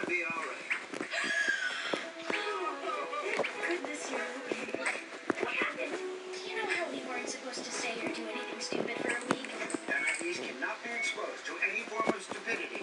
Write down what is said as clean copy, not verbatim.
gonna be all right. Goodness, you're okay. What happened? Do you know how we weren't supposed to say or do anything stupid for a week? NIVs cannot be exposed to any form of stupidity